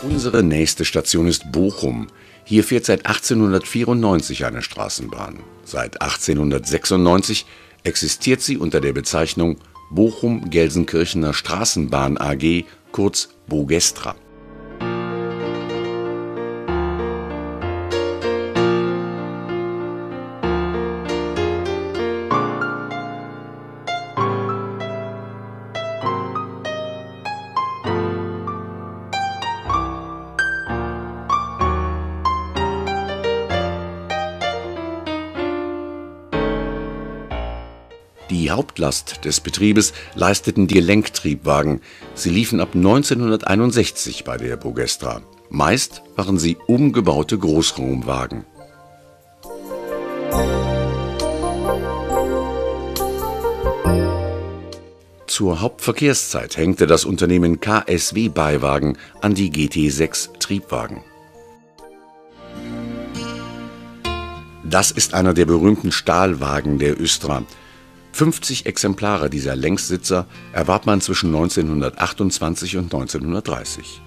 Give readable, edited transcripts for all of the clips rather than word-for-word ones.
Unsere nächste Station ist Bochum. Hier fährt seit 1894 eine Straßenbahn. Seit 1896 existiert sie unter der Bezeichnung Bochum-Gelsenkirchener Straßenbahn AG, kurz Bogestra. Die Hauptlast des Betriebes leisteten die Lenktriebwagen. Sie liefen ab 1961 bei der Bogestra. Meist waren sie umgebaute Großraumwagen. Zur Hauptverkehrszeit hängte das Unternehmen KSW Beiwagen an die GT6 Triebwagen. Das ist einer der berühmten Stahlwagen der Östra. 50 Exemplare dieser Längssitzer erwarb man zwischen 1928 und 1930.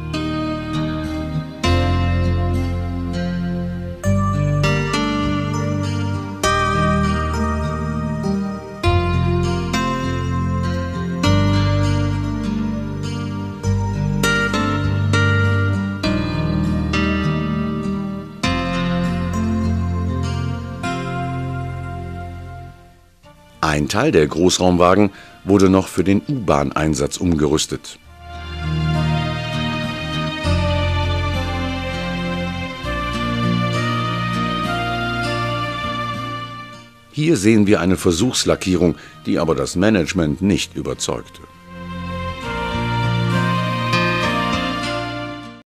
Ein Teil der Großraumwagen wurde noch für den U-Bahn-Einsatz umgerüstet. Hier sehen wir eine Versuchslackierung, die aber das Management nicht überzeugte.